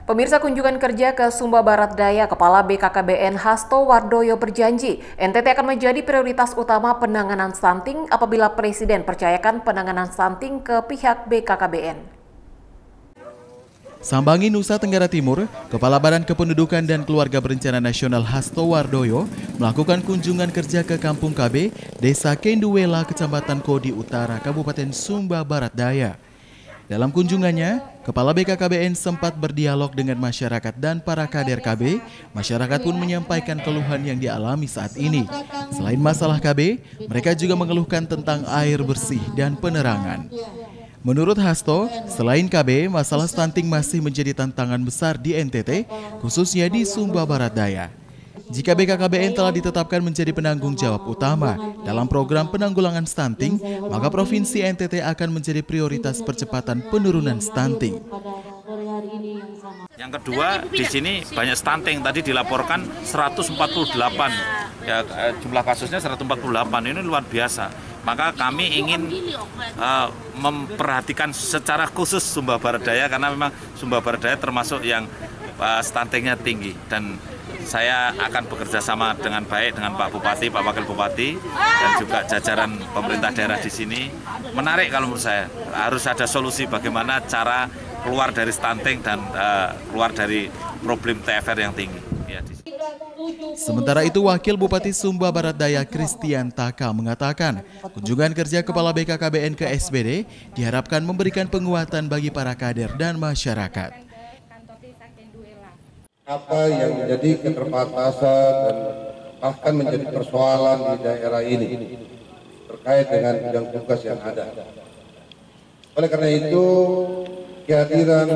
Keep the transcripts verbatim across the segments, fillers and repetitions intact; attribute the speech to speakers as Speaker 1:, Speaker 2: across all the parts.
Speaker 1: Pemirsa, kunjungan kerja ke Sumba Barat Daya, Kepala B K K B N Hasto Wardoyo berjanji N T T akan menjadi prioritas utama penanganan stunting apabila Presiden percayakan penanganan stunting ke pihak B K K B N.
Speaker 2: Sambangi, Nusa Tenggara Timur, Kepala Badan Kependudukan dan Keluarga Berencana Nasional Hasto Wardoyo melakukan kunjungan kerja ke Kampung K B, Desa Kenduwela, Kecamatan Kodi Utara, Kabupaten Sumba Barat Daya. Dalam kunjungannya, Kepala B K K B N sempat berdialog dengan masyarakat dan para kader K B. Masyarakat pun menyampaikan keluhan yang dialami saat ini. Selain masalah K B, mereka juga mengeluhkan tentang air bersih dan penerangan. Menurut Hasto, selain K B, masalah stunting masih menjadi tantangan besar di N T T, khususnya di Sumba Barat Daya. Jika B K K B N telah ditetapkan menjadi penanggung jawab utama dalam program penanggulangan stunting, maka Provinsi N T T akan menjadi prioritas percepatan penurunan stunting.
Speaker 3: Yang kedua, di sini banyak stunting. Tadi dilaporkan seratus empat puluh delapan, ya, jumlah kasusnya seratus empat puluh delapan, ini luar biasa. Maka kami ingin uh, memperhatikan secara khusus Sumba Barat Daya, karena memang Sumba Barat Daya termasuk yang uh, stuntingnya tinggi. Dan saya akan bekerja sama dengan baik dengan Pak Bupati, Pak Wakil Bupati, dan juga jajaran pemerintah daerah di sini. Menarik kalau menurut saya, harus ada solusi bagaimana cara keluar dari stunting dan uh, keluar dari problem T F R yang tinggi. Ya,
Speaker 2: Sementara itu, Wakil Bupati Sumba Barat Daya Christian Taka mengatakan, kunjungan kerja Kepala B K K B N ke S B D diharapkan memberikan penguatan bagi para kader dan masyarakat.
Speaker 4: Apa yang menjadi keterbatasan dan bahkan menjadi persoalan di daerah ini terkait dengan bidang tugas yang ada. Oleh karena itu, kehadiran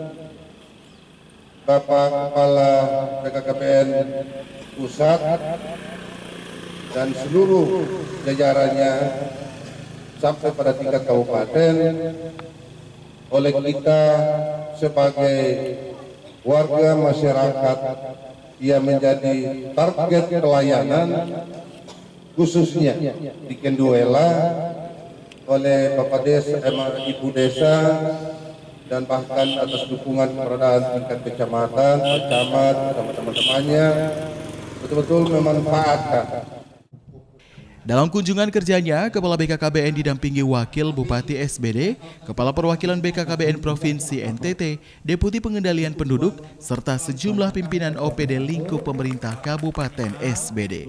Speaker 4: Bapak Kepala B K K B N Pusat dan seluruh jajarannya sampai pada tingkat kabupaten oleh kita sebagai warga masyarakat yang menjadi target pelayanan khususnya di Kenduwela oleh Bapak Desa, eh, Ibu Desa, dan bahkan atas dukungan keberadaan tingkat kecamatan, camat, bersama teman-temannya betul-betul memanfaatkan.
Speaker 2: Dalam kunjungan kerjanya, Kepala B K K B N didampingi Wakil Bupati S B D, Kepala Perwakilan B K K B N Provinsi N T T, Deputi Pengendalian Penduduk, serta sejumlah pimpinan O P D lingkup pemerintah Kabupaten S B D.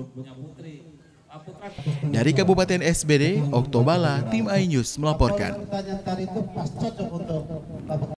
Speaker 2: Dari Kabupaten S B D, Oktobala, Tim iNews melaporkan.